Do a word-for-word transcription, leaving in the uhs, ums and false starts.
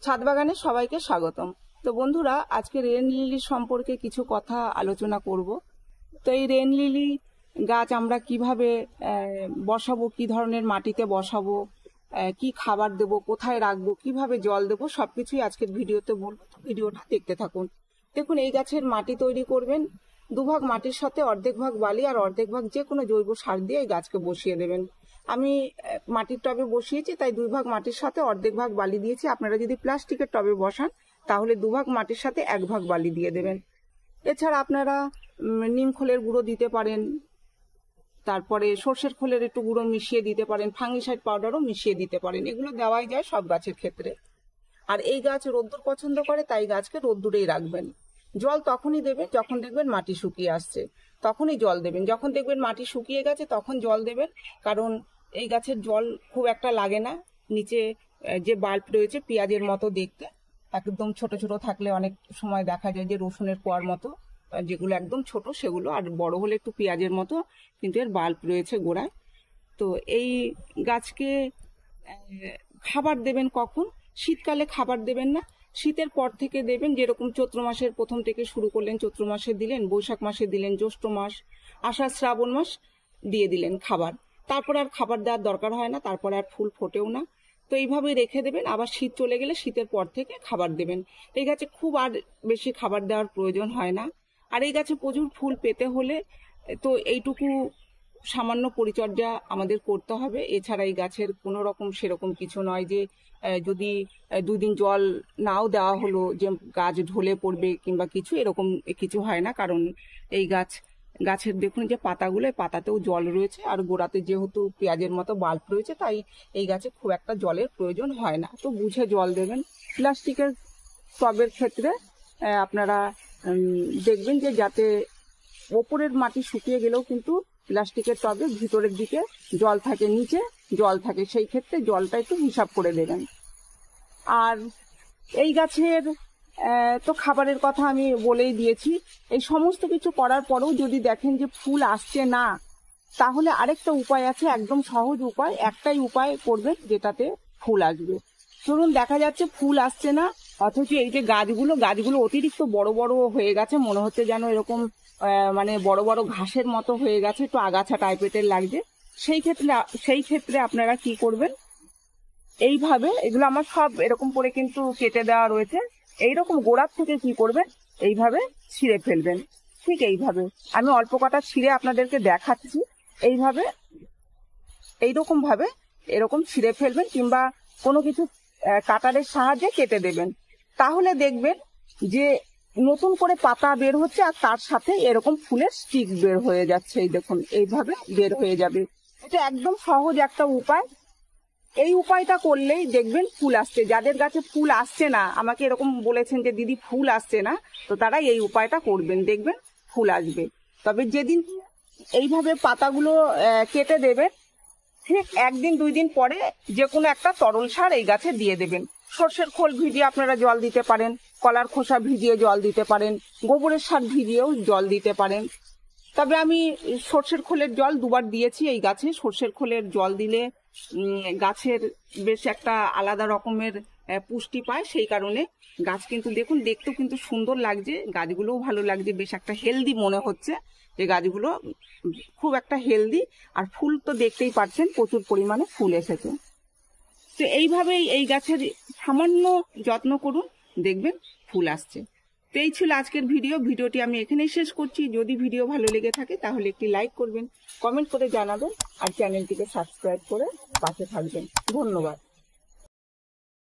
ছাদ বাগানে সবাইকে স্বাগতম। তো বন্ধুরা, আজকে রেন লিলি সম্পর্কে কিছু কথা আলোচনা করব। তো এই রেন লিলি গাছ আমরা কিভাবে বসাবো, কি ধরনের মাটিতে বসাবো, কি খাবার দেব, কোথায় রাখবো, কিভাবে জল দেবো, সবকিছুই আজকের ভিডিওতে বলবো। ভিডিওটা দেখতে থাকুন। দেখুন, এই গাছের মাটি তৈরি করবেন, দুভাগ মাটির সাথে অর্ধেক ভাগ বালি আর অর্ধেক ভাগ যে কোনো জৈব সার দিয়ে এই গাছকে বসিয়ে দেবেন। আমি মাটির টবে বসিয়েছি, তাই দুই ভাগ মাটির সাথে অর্ধেক ভাগ বালি দিয়েছি। আপনারা যদি প্লাস্টিকের টবে বসান তাহলে দুভাগ মাটির সাথে এক ভাগ বালি দিয়ে দেবেন। এছাড়া আপনারা নিম খোলের গুঁড়ো দিতে পারেন, তারপরে সর্ষের খোলের একটু গুঁড়ো মিশিয়ে দিতে পারেন, ফাঙ্গিসাইড পাউডারও মিশিয়ে দিতে পারেন। এগুলো দেওয়াই যায় সব গাছের ক্ষেত্রে। আর এই গাছ রোদ্দুর পছন্দ করে, তাই গাছকে রোদ্দুরেই রাখবেন। জল তখনই দেবেন যখন দেখবেন মাটি শুকিয়ে আসছে, তখনই জল দেবেন। যখন দেখবেন মাটি শুকিয়ে গেছে তখন জল দেবেন, কারণ এই গাছের জল খুব একটা লাগে না। নিচে যে বাল্ব রয়েছে পেঁয়াজের মতো দেখতে, একদম ছোট ছোট থাকলে অনেক সময় দেখা যায় যে রসুনের কোয়ার মতো, যেগুলো একদম ছোট সেগুলো, আর বড় হলে একটু পেঁয়াজের মতো, কিন্তু এর বাল্ব রয়েছে গোড়ায়। তো এই গাছকে খাবার দেবেন কখন? শীতকালে খাবার দেবেন না, শীতের পর থেকে দেবেন। যেরকম চৈত্র মাসের প্রথম থেকে শুরু করলেন, চৈত্র মাসে দিলেন, বৈশাখ মাসে দিলেন, জ্যৈষ্ঠ মাস, আষাঢ় শ্রাবণ মাস দিয়ে দিলেন খাবার। তারপর আর খাবার দেওয়ার দরকার হয় না, তারপর আর ফুল ফোটেও না। তো এইভাবে রেখে দেবেন। আবার শীত চলে গেলে শীতের পর থেকে খাবার দেবেন। এই গাছে খুব আর বেশি খাবার দেওয়ার প্রয়োজন হয় না। আর এই গাছে প্রচুর ফুল পেতে হলে তো এইটুকু সামান্য পরিচর্যা আমাদের করতে হবে। এছাড়া এই গাছের কোনো রকম সেরকম কিছু নয় যে যদি দুদিন জল নাও দেওয়া হলো যে গাছ ঢলে পড়বে কিংবা কিছু, এরকম কিছু হয় না। কারণ এই গাছ গাছের দেখুন যে পাতাগুলো, পাতাতেও জল রয়েছে, আর গোড়াতে যেহেতু পেঁয়াজের মতো বাল্ব রয়েছে, তাই এই গাছে খুব একটা জলের প্রয়োজন হয় না। তো বুঝে জল দেবেন। প্লাস্টিকের টবের ক্ষেত্রে আপনারা দেখবেন যে যাতে ওপরের মাটি শুকিয়ে গেলেও কিন্তু প্লাস্টিকের টবে ভিতরের দিকে জল থাকে, নিচে জল থাকে, সেই ক্ষেত্রে জলটা একটু হিসাব করে দেবেন। আর এই গাছের তো খাবারের কথা আমি বলেই দিয়েছি। এই সমস্ত কিছু করার পরেও যদি দেখেন যে ফুল আসছে না, তাহলে আরেকটা উপায় আছে, একদম সহজ উপায়। একটাই উপায় করবেন যেটাতে ফুল আসবে। ধরুন দেখা যাচ্ছে ফুল আসছে না, অথচ এই যে গাছগুলো গাছগুলো অতিরিক্ত বড় বড় হয়ে গেছে, মনে হচ্ছে যেন এরকম মানে বড় বড় ঘাসের মতো হয়ে গেছে, একটু আগাছা টাইপের লাগছে। সেই ক্ষেত্রে সেই ক্ষেত্রে আপনারা কি করবেন, এইভাবে, এগুলো আমার সব এরকম করে কিন্তু কেটে দেওয়া রয়েছে, এইরকম গোড়ার থেকে কি করবেন, এইভাবে ছিঁড়ে ফেলবেন। ঠিক এইভাবে আমি অল্প কটা ছিঁড়ে আপনাদেরকে দেখাচ্ছি। এইভাবে এইরকম ভাবে এরকম ছিঁড়ে ফেলবেন, কিংবা কোনো কিছু কাটারের সাহায্যে কেটে দেবেন। তাহলে দেখবেন যে নতুন করে পাতা বের হচ্ছে, আর তার সাথে এরকম ফুলের স্টিক বের হয়ে যাচ্ছে। এই দেখুন, এইভাবে বের হয়ে যাবে। এটা একদম সহজ একটা উপায়। এই উপায়টা করলেই দেখবেন ফুল আসছে। যাদের গাছে ফুল আসছে না, আমাকে এরকম বলেছেন যে দিদি ফুল আসছে না, তো তারা এই উপায়টা করবেন, দেখবেন ফুল আসবে। তবে যেদিন এইভাবে পাতাগুলো কেটে দেবেন, ঠিক একদিন দুই দিন পরে যে কোনো একটা তরল সার এই গাছে দিয়ে দেবেন। সর্ষের খোল ভিজিয়ে আপনারা জল দিতে পারেন, কলার খোসা ভিজিয়ে জল দিতে পারেন, গোবরের সার ভিজিয়েও জল দিতে পারেন। তবে আমি সর্ষের খোলের জল দুবার দিয়েছি এই গাছে। সর্ষের খোলের জল দিলে গাছের বেশ একটা আলাদা রকমের পুষ্টি পায়, সেই কারণে গাছ কিন্তু দেখুন দেখতেও কিন্তু সুন্দর লাগছে, গাছগুলোও ভালো লাগছে, বেশ একটা হেলদি মনে হচ্ছে যে গাছগুলো খুব একটা হেলদি। আর ফুল তো দেখতেই পাচ্ছেন প্রচুর পরিমাণে ফুল এসেছে। তো এইভাবেই এই গাছের সামান্য যত্ন করুন, দেখবেন ফুল আসছে। তো এই ছিল আজকের ভিডিও। ভিডিওটি আমি এখানেই শেষ করছি। যদি ভিডিও ভালো লেগে থাকে তাহলে একটি লাইক করবেন, কমেন্ট করে জানাবেন, আর চ্যানেলটিকে সাবস্ক্রাইব করে পাশে থাকবেন। ধন্যবাদ।